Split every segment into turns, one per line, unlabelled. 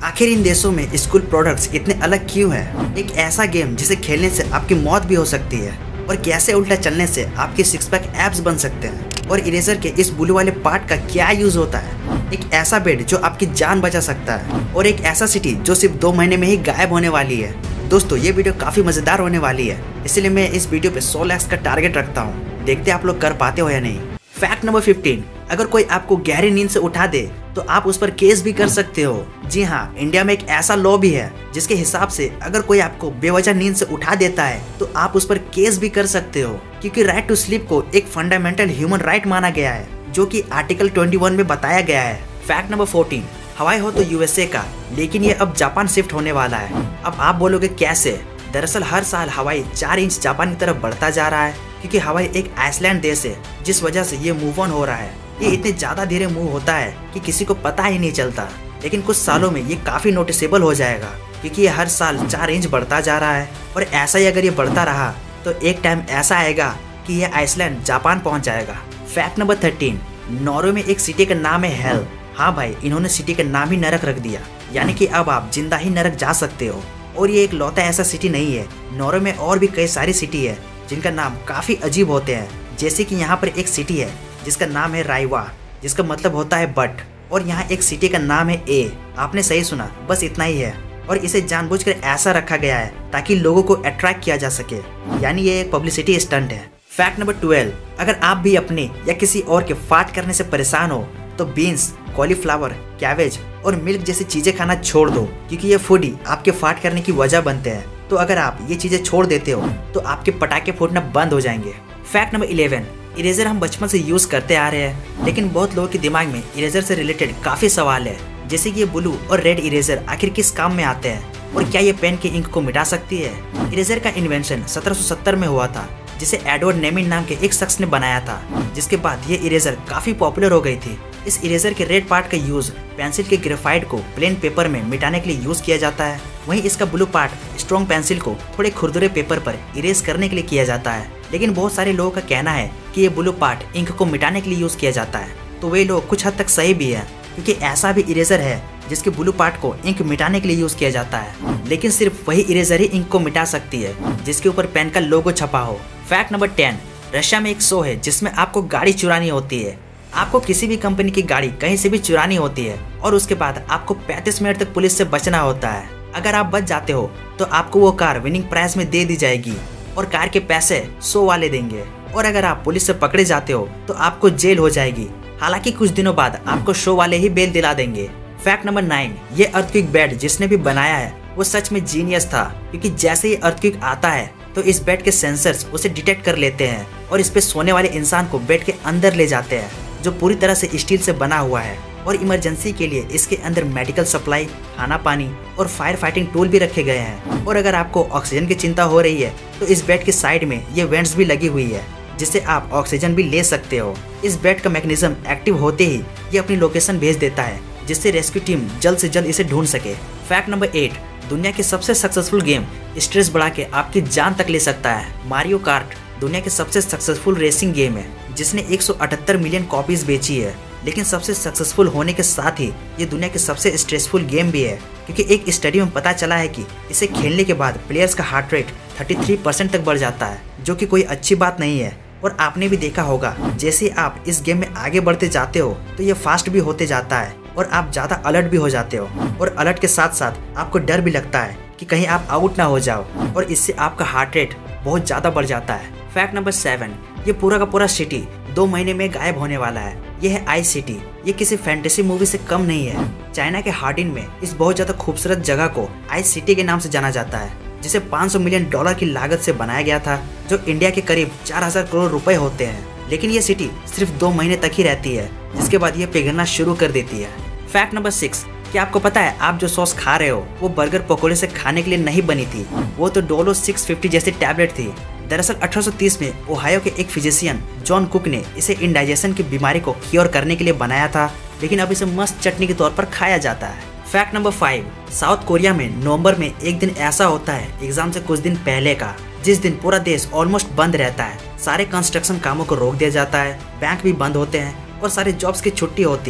आखिर इन देशों में स्कूल प्रोडक्ट्स इतने अलग क्यों है? एक ऐसा गेम जिसे खेलने से आपकी मौत भी हो सकती है, और कैसे उल्टा चलने से आपके सिक्स पैक एब्स बन सकते हैं, और इरेजर के इस ब्लू वाले पार्ट का क्या यूज होता है। एक ऐसा बेड जो आपकी जान बचा सकता है, और एक ऐसा सिटी जो सिर्फ 2 महीने में ही गायब होने वाली है। दोस्तों ये वीडियो काफी मजेदार होने वाली है, इसलिए मैं इस वीडियो पे 100 लाख का टारगेट रखता हूँ। देखते आप लोग कर पाते हो या नहीं। फैक्ट नंबर 15, अगर कोई आपको गहरी नींद से उठा दे तो आप उस पर केस भी कर सकते हो। जी हाँ, इंडिया में एक ऐसा लॉ भी है जिसके हिसाब से अगर कोई आपको बेवजह नींद से उठा देता है तो आप उस पर केस भी कर सकते हो, क्योंकि राइट टू स्लीप को एक फंडामेंटल ह्यूमन राइट माना गया है, जो कि आर्टिकल 21 में बताया गया है। फैक्ट नंबर 14, हवाई हो तो यूएसए का, लेकिन ये अब जापान शिफ्ट होने वाला है। अब आप बोलोगे कैसे? दरअसल हर साल हवाई 4 इंच जापान की तरफ बढ़ता जा रहा है, क्योंकि हवाई एक आइसलैंड देश है, जिस वजह से ये मूव ऑन हो रहा है। ये इतने ज्यादा धीरे मूव होता है कि किसी को पता ही नहीं चलता, लेकिन कुछ सालों में ये काफी नोटिसेबल हो जाएगा, क्योंकि ये हर साल 4 इंच बढ़ता जा रहा है। और ऐसा ही अगर ये बढ़ता रहा तो एक टाइम ऐसा आएगा कि ये आइसलैंड जापान पहुंच जाएगा। फैक्ट नंबर 13, नॉर्वे में एक सिटी का नाम है हेल। हाँ भाई, इन्होंने सिटी का नाम ही नरक रख दिया, यानी कि अब आप जिंदा ही नरक जा सकते हो। और ये एक लौता ऐसा सिटी नहीं है, नॉर्वे में और भी कई सारी सिटी है जिनका नाम काफी अजीब होते हैं। जैसे कि यहाँ पर एक सिटी है जिसका नाम है राइवा, जिसका मतलब होता है बट, और यहाँ एक सिटी का नाम है ए। आपने सही सुना, बस इतना ही है, और इसे जानबूझकर ऐसा रखा गया है ताकि लोगों को अट्रैक्ट किया जा सके, यानी ये एक पब्लिसिटी स्टंट है। फैक्ट नंबर 12, अगर आप भी अपने या किसी और के फाट करने से परेशान हो तो बीन्स, कॉलीफ्लावर, कैबेज और मिल्क जैसी चीजें खाना छोड़ दो, क्योंकि ये फूड ही आपके फाट करने की वजह बनते हैं। तो अगर आप ये चीजें छोड़ देते हो तो आपके पटाखे फूटना बंद हो जाएंगे। फैक्ट नंबर 11, इरेजर हम बचपन से यूज करते आ रहे हैं, लेकिन बहुत लोगों के दिमाग में इरेजर से रिलेटेड काफी सवाल है, जैसे कि ये ब्लू और रेड इरेजर आखिर किस काम में आते हैं, और क्या ये पेन के इंक को मिटा सकती है। इरेजर का इन्वेंशन 1770 में हुआ था, जिसे एडवर्ड नेमिन नाम के एक शख्स ने बनाया था, जिसके बाद ये इरेजर काफी पॉपुलर हो गई थी। इस इरेजर के रेड पार्ट का यूज पेंसिल के ग्रेफाइट को प्लेन पेपर में मिटाने के लिए यूज किया जाता है। वहीं इसका ब्लू पार्ट स्ट्रॉन्ग पेंसिल को थोड़े खुरदुरे पेपर पर इरेज करने के लिए किया जाता है। लेकिन बहुत सारे लोगों का कहना है कि ये ब्लू पार्ट इंक को मिटाने के लिए यूज किया जाता है, तो वे लोग कुछ हद तक सही भी है, क्योंकि ऐसा भी इरेजर है जिसके ब्लू पार्ट को इंक मिटाने के लिए यूज किया जाता है, लेकिन सिर्फ वही इरेजर ही इंक को मिटा सकती है जिसके ऊपर पेन का लोगो छपा हो। फैक्ट नंबर 10, रशिया में एक शो है जिसमें आपको गाड़ी चुरानी होती है। आपको किसी भी कंपनी की गाड़ी कहीं से भी चुरानी होती है, और उसके बाद आपको 35 मिनट तक पुलिस से बचना होता है। अगर आप बच जाते हो तो आपको वो कार विनिंग प्राइस में दे दी जाएगी, और कार के पैसे शो वाले देंगे। और अगर आप पुलिस से पकड़े जाते हो तो आपको जेल हो जाएगी, हालांकि कुछ दिनों बाद आपको शो वाले ही बेल दिला देंगे। फैक्ट नंबर 9, ये अर्थक्वेक बेड जिसने भी बनाया है वो सच में जीनियस था, क्योंकि जैसे ही अर्थक्वेक आता है तो इस बेड के सेंसर्स उसे डिटेक्ट कर लेते हैं और इस पे सोने वाले इंसान को बेड के अंदर ले जाते हैं, जो पूरी तरह से स्टील से बना हुआ है। और इमरजेंसी के लिए इसके अंदर मेडिकल सप्लाई, खाना पानी और फायर फाइटिंग टूल भी रखे गए हैं। और अगर आपको ऑक्सीजन की चिंता हो रही है तो इस बेड के साइड में ये वेंट्स भी लगी हुई है, जिससे आप ऑक्सीजन भी ले सकते हो। इस बेड का मैकेनिज्म एक्टिव होते ही ये अपनी लोकेशन भेज देता है, जिससे रेस्क्यू टीम जल्द से जल्द इसे ढूंढ सके। फैक्ट नंबर 8, दुनिया के सबसे सक्सेसफुल गेम स्ट्रेस बढ़ा के आपकी जान तक ले सकता है। मारियो कार्ट दुनिया के सबसे सक्सेसफुल रेसिंग गेम है, जिसने 178 मिलियन कॉपीज बेची है। लेकिन सबसे सक्सेसफुल होने के साथ ही ये दुनिया के सबसे स्ट्रेसफुल गेम भी है, क्योंकि एक स्टडी में पता चला है कि इसे खेलने के बाद प्लेयर्स का हार्ट रेट 33% तक बढ़ जाता है, जो कि कोई अच्छी बात नहीं है। और आपने भी देखा होगा, जैसे आप इस गेम में आगे बढ़ते जाते हो तो ये फास्ट भी होते जाता है, और आप ज्यादा अलर्ट भी हो जाते हो, और अलर्ट के साथ साथ आपको डर भी लगता है कि कहीं आप आउट ना हो जाओ, और इससे आपका हार्ट रेट बहुत ज्यादा बढ़ जाता है। फैक्ट नंबर 7, ये पूरा का पूरा सिटी 2 महीने में गायब होने वाला है। ये है आइस सिटी। ये किसी फैंटेसी मूवी से कम नहीं है। चाइना के हार्डिन में इस बहुत ज्यादा खूबसूरत जगह को आइस सिटी के नाम से जाना जाता है, जिसे $500 मिलियन की लागत से बनाया गया था, जो इंडिया के करीब 4000 करोड़ रुपए होते हैं। लेकिन ये सिटी सिर्फ 2 महीने तक ही रहती है, जिसके बाद ये पिघलना शुरू कर देती है। फैक्ट नंबर 6, क्या आपको पता है आप जो सॉस खा रहे हो वो बर्गर पकौड़े से खाने के लिए नहीं बनी थी, वो तो डोलो 650 जैसी टैबलेट थी। दरअसल 1830 में ओहायो के एक फिजिशियन जॉन कुक ने इसे इंडाइजेशन की बीमारी को क्योर करने के लिए बनाया था, लेकिन अब इसे मस्त चटनी के तौर पर खाया जाता है। फैक्ट नंबर 5, साउथ कोरिया में नवंबर में एक दिन ऐसा होता है एग्जाम से कुछ दिन पहले का, जिस दिन पूरा देश ऑलमोस्ट बंद रहता है। सारे कंस्ट्रक्शन कामों को रोक दिया जाता है, बैंक भी बंद होते हैं और सारे जॉब्स की छुट्टी होती है।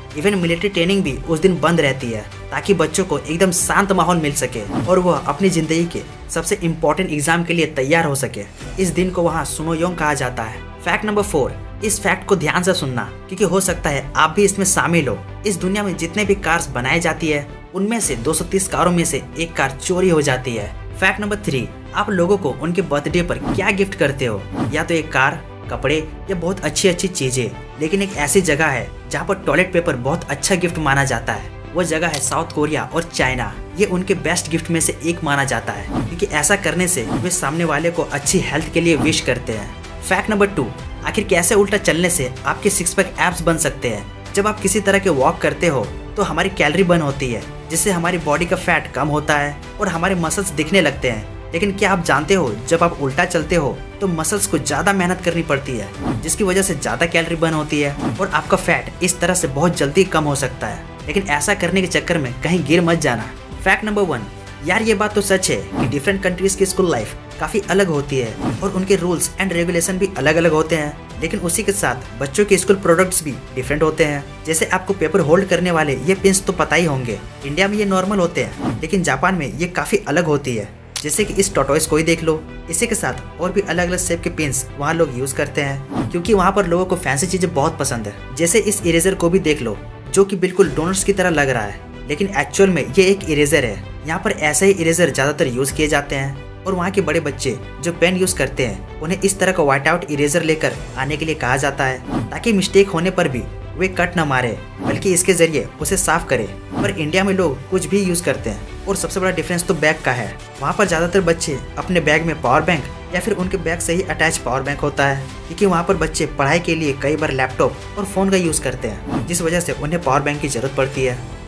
इवन मिलिट्री ट्रेनिंग भी उस दिन बंद रहती है ताकि बच्चों को एकदम शांत माहौल मिल सके और वह अपनी जिंदगी के सबसे इम्पोर्टेंट एग्जाम के लिए तैयार हो सके। इस दिन को वहाँ सुनोयोंग कहा जाता है। फैक्ट नंबर 4, इस फैक्ट को ध्यान से सुनना क्योंकि हो सकता है आप भी इसमें शामिल हो। इस दुनिया में जितने भी कार्स बनाई जाती है उनमें से 230 कारों में से एक कार चोरी हो जाती है। फैक्ट नंबर 3, आप लोगों को उनके बर्थडे पर क्या गिफ्ट करते हो? या तो एक कार, कपड़े या बहुत अच्छी चीजें। लेकिन एक ऐसी जगह है जहाँ पर टॉयलेट पेपर बहुत अच्छा गिफ्ट माना जाता है। वो जगह है साउथ कोरिया और चाइना। ये उनके बेस्ट गिफ्ट में से एक माना जाता है क्योंकि ऐसा करने से वे सामने वाले को अच्छी हेल्थ के लिए विश करते हैं। फैक्ट नंबर 2, आखिर कैसे उल्टा चलने से आपके 6 पैक एब्स बन सकते हैं? जब आप किसी तरह के वॉक करते हो तो हमारी कैलोरी बर्न होती है जिससे हमारी बॉडी का फैट कम होता है और हमारे मसल्स दिखने लगते हैं। लेकिन क्या आप जानते हो जब आप उल्टा चलते हो तो मसल्स को ज्यादा मेहनत करनी पड़ती है जिसकी वजह से ज्यादा कैलोरी बर्न होती है और आपका फैट इस तरह से बहुत जल्दी कम हो सकता है। लेकिन ऐसा करने के चक्कर में कहीं गिर मत जाना। फैक्ट नंबर 1, यार ये बात तो सच है कि डिफरेंट कंट्रीज की स्कूल लाइफ काफी अलग होती है और उनके रूल्स एंड रेगुलेशन भी अलग अलग होते हैं। लेकिन उसी के साथ बच्चों के स्कूल प्रोडक्ट्स भी डिफरेंट होते हैं। जैसे आपको पेपर होल्ड करने वाले ये पिन्स तो पता ही होंगे, इंडिया में ये नॉर्मल होते हैं लेकिन जापान में ये काफी अलग होती है। जैसे कि इस टॉर्टोइस को ही देख लो, इसी के साथ और भी अलग अलग शेप के पिन्स वहाँ लोग यूज करते हैं क्योंकि वहाँ पर लोगों को फैंसी चीजें बहुत पसंद है। जैसे इस इरेजर को भी देख लो जो कि बिल्कुल डोनट्स की तरह लग रहा है लेकिन एक्चुअल में ये एक इरेजर है। यहाँ पर ऐसे ही इरेजर ज्यादातर यूज किए जाते हैं और वहाँ के बड़े बच्चे जो पेन यूज करते हैं उन्हें इस तरह का व्हाइट आउट इरेजर लेकर आने के लिए कहा जाता है ताकि मिस्टेक होने पर भी वे कट न मारे बल्कि इसके जरिए उसे साफ करे। पर इंडिया में लोग कुछ भी यूज करते हैं और सबसे बड़ा डिफरेंस तो बैग का है। वहाँ पर ज्यादातर बच्चे अपने बैग में पावर बैंक या फिर उनके बैग से ही अटैच पावर बैंक होता है क्योंकि वहाँ पर बच्चे पढ़ाई के लिए कई बार लैपटॉप और फोन का यूज करते हैं जिस वजह से उन्हें पावर बैंक की जरूरत पड़ती है।